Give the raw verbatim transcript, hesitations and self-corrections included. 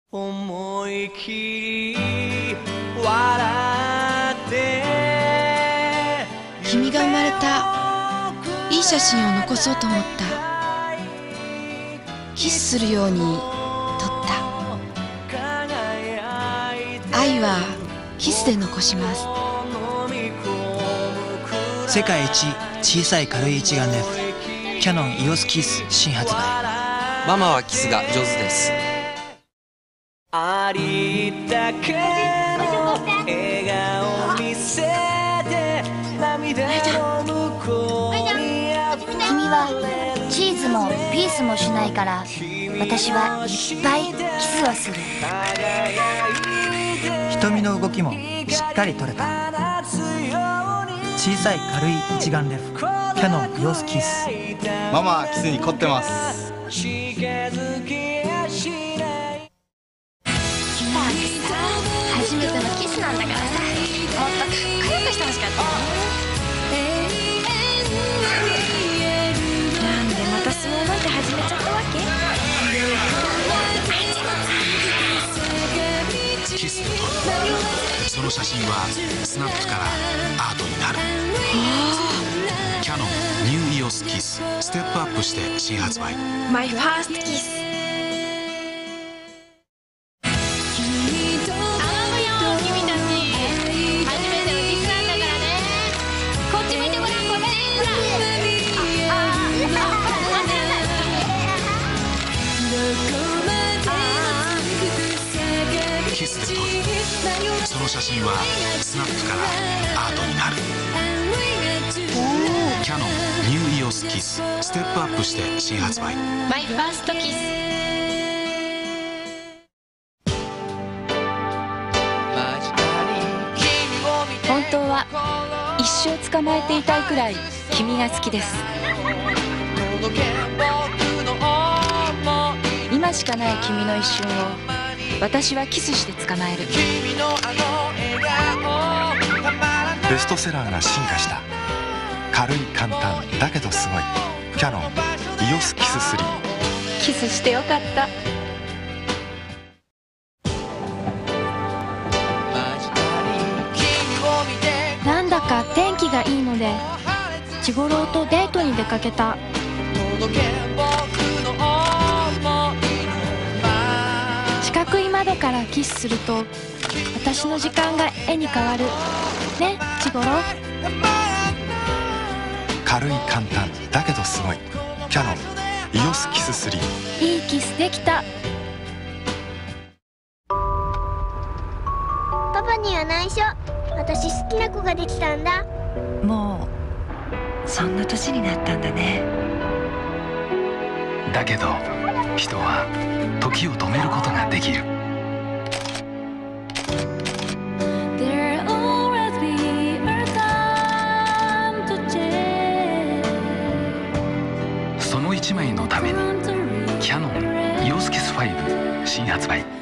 思い切り笑って君が生まれたいい写真を残そうと思った。キスするように撮った。愛はキスで残します。 世界一小さい軽い一眼レフキヤノン イーオーエス キス新発売。 ママはキスが上手です。 ありったけの笑顔見せて涙の向こうにあふれる。 君はチーズもピースもしないから私はいっぱいキスをする。 瞳の動きもしっかり撮れた。小さい軽い一眼レフキヤノン イーオーエス キス。 ママはキスに凝ってます。 初めてのキスなんだからさ、もっとかっこよくしてほしかったね。なんでまた相撲なんて始めちゃったわけ？ キスで撮る。その写真はスナップからアートになる。キヤノンニュー イーオーエス キスステップアップして新発売。 マイファーストキス。 キスで撮る。その写真はスナップからアートになる。キヤノンニュー イーオーエス キスステップアップして新発売。 マイファーストキス。 本当は一生捕まえていたいくらい君が好きです。今しかない君の一瞬を私はキスして捕まえる。 ベストセラーが進化した。軽い簡単だけどすごいキヤノン イーオーエス キススリー。 キスしてよかった。 なんだか天気がいいので千五郎とデートに出かけた。四角い窓からキスすると私の時間が絵に変わるね、千五郎。 軽い簡単だけどすごいキヤノン イーオーエス キススリー。 いいキスできた。 パパには内緒。私好きな子ができたんだ。 もうそんな年になったんだね。 だけど人は時を止めることができる。その一枚のためにキヤノン イーオーエス キスファイブ新発売。